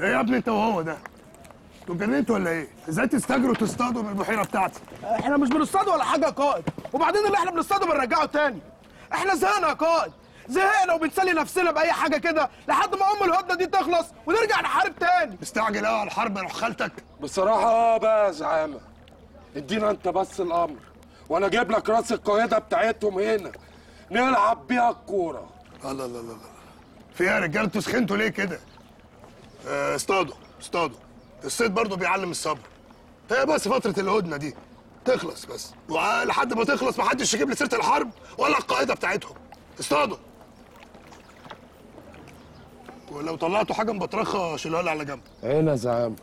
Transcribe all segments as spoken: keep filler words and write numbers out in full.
ايه يا ابني انت وهو ده؟ انتوا اتجننتوا ولا ايه؟ ازاي تستجروا تصطادوا من البحيره بتاعتي؟ احنا مش بنصطاد ولا حاجه يا قائد، وبعدين اللي احنا بنصطاده بنرجعه تاني. احنا زهقنا يا قائد، زهقنا وبنسلي نفسنا باي حاجه كده لحد ما ام الهدنه دي تخلص ونرجع نحارب تاني. مستعجل قوي على الحرب يا روح خالتك؟ بصراحه اه بقى يا زعامه، ادينا انت بس الامر وانا اجيب لك راس القياده بتاعتهم هنا نلعب بيها الكوره. الله الله الله، في ايه يا رجاله انتوا سخنتوا ليه كده؟ اه اصطادوا اصطادوا، الصيد برضه بيعلم الصبر. هي بس فتره الهدنه دي تخلص بس، ولحد ما تخلص محدش يجيب لي سيره الحرب ولا القاعده بتاعتهم. اصطادوا، ولو طلعتوا حاجه مبطرخه شيلوها لي على جنب. هنا يا زعامه.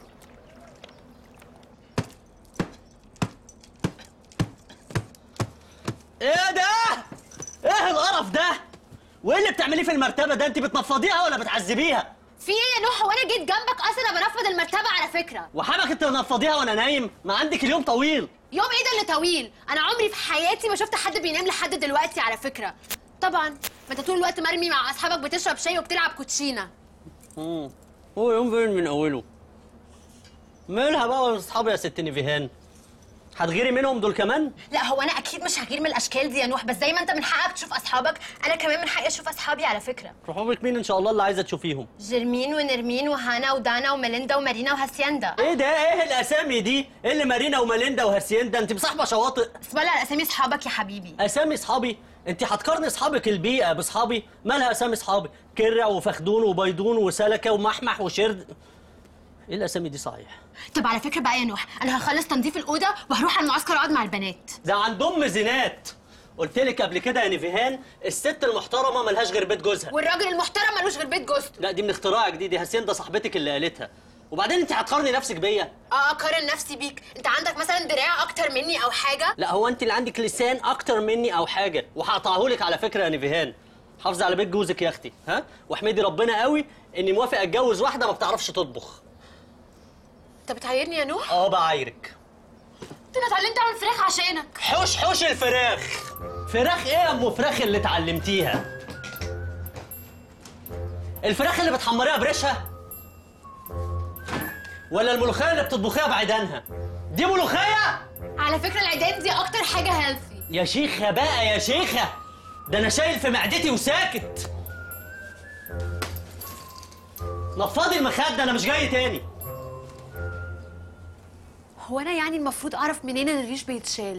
ايه ده؟ ايه القرف ده؟ وايه اللي بتعمليه في المرتبه ده؟ انت بتنفضيها ولا بتعذبيها؟ في ايه يا نوح؟ وانا جيت جنبك اصلا بنفض المرتبه على فكره. وحابك انت بنفضيها وانا نايم؟ ما عندك اليوم طويل. يوم ايه ده اللي طويل؟ انا عمري في حياتي ما شفت حد بينام لحد دلوقتي على فكره. طبعا ما انت طول الوقت مرمي مع اصحابك بتشرب شاي وبتلعب كوتشينه. امم هو يوم فين من اوله؟ مالها بقى ولا اصحابي يا ست نيفيهان؟ هتغيري منهم دول كمان؟ لا هو انا اكيد مش هغير من الاشكال دي يا نوح، بس زي ما انت من حقك تشوف اصحابك انا كمان من حقي اشوف اصحابي على فكره. صحابك مين ان شاء الله اللي عايزه تشوفيهم؟ جيرمين ونرمين وهانا ودانا وميليندا ومارينا وهاسياندا. ايه ده؟ ايه الاسامي دي؟ ايه اللي مارينا وماليندا وهاسياندا؟ انت مصاحبه شواطئ؟ اسم الله على اسامي اصحابك يا حبيبي. اسامي اصحابي؟ انت هتقارني اصحابك البيئه باصحابي؟ مالها اسامي اصحابي؟ كرع وفخدون وبيضون وسلكه ومحمح وشرد. ايه الاسامي دي صحيح؟ طب على فكره بقى يا نوح، انا هخلص تنظيف الاوضه وهروح على المعسكر اقعد مع البنات. ده عند ام زينات. قلت لك قبل كده يا نيفيهان الست المحترمه ملهاش غير بيت جوزها. والراجل المحترم ملوش غير بيت جوزته. لا دي من اختراع جديد، دي هاسيندا صاحبتك اللي قالتها. وبعدين انت هتقارني نفسك بيا؟ اه اقارن نفسي بيك؟ انت عندك مثلا دراع اكتر مني او حاجه؟ لا هو انت اللي عندك لسان اكتر مني او حاجه، وهقطعهولك على فكره يا نيفيهان. حافظي على بيت جوزك يا اختي، ها؟ واحمدي ربنا قوي اني موافق اتجوز واحده ما بتعرفش تطبخ. انت بتعايرني يا نوح؟ اه بعايرك. انا اتعلمت اعمل فراخ عشانك. حوش حوش الفراخ. فراخ ايه يا ام فراخ اللي اتعلمتيها؟ الفراخ اللي بتحمريها بريشها؟ ولا الملوخيه اللي بتطبخيها بعيدانها؟ دي ملوخيه؟ على فكره العيدان دي اكتر حاجه هيلثي. يا شيخه بقى يا شيخه، ده انا شايل في معدتي وساكت. نفضي المخده انا مش جاي تاني. هو انا يعني المفروض اعرف منين ان الريش بيتشال؟